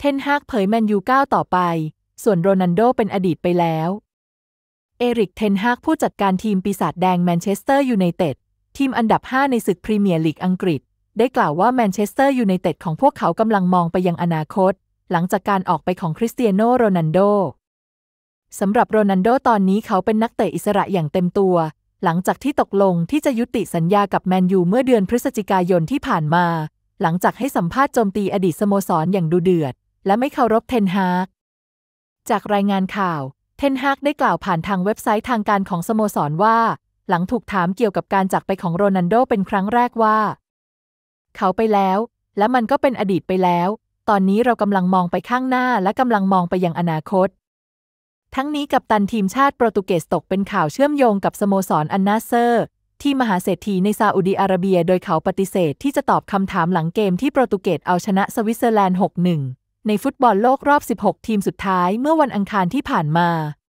เทนฮากเผยแมนยูก้าวต่อไปส่วนโรนัลโดเป็นอดีตไปแล้วเอริกเทนฮากผู้จัดการทีมปีศาจแดงแมนเชสเตอร์ยูไนเต็ดทีมอันดับ5ในศึกพรีเมียร์ลีกอังกฤษได้กล่าวว่าแมนเชสเตอร์ยูไนเต็ดของพวกเขากำลังมองไปยังอนาคตหลังจากการออกไปของคริสเตียโนโรนัลโดสำหรับโรนัลโดตอนนี้เขาเป็นนักเตะอิสระอย่างเต็มตัวหลังจากที่ตกลงที่จะยุติสัญญากับแมนยูเมื่อเดือนพฤศจิกายนที่ผ่านมาหลังจากให้สัมภาษณ์โจมตีอดีตสโมสรอย่างดุเดือดและไม่เคารพเทนฮากจากรายงานข่าวเทนฮากได้กล่าวผ่านทางเว็บไซต์ทางการของสโมสรว่าหลังถูกถามเกี่ยวกับการจากไปของโรนัลโดเป็นครั้งแรกว่าเขาไปแล้วและมันก็เป็นอดีตไปแล้วตอนนี้เรากำลังมองไปข้างหน้าและกำลังมองไปยังอนาคตทั้งนี้กัปตันทีมชาติโปรตุเกสตกเป็นข่าวเชื่อมโยงกับสโมสรอันนาเซอร์ที่มหาเศรษฐีในซาอุดิอาระเบียโดยเขาปฏิเสธที่จะตอบคำถามหลังเกมที่โปรตุเกสเอาชนะสวิตเซอร์แลนด์ 6-1 ในฟุตบอลโลกรอบ 16 ทีมสุดท้ายเมื่อวันอังคารที่ผ่านมา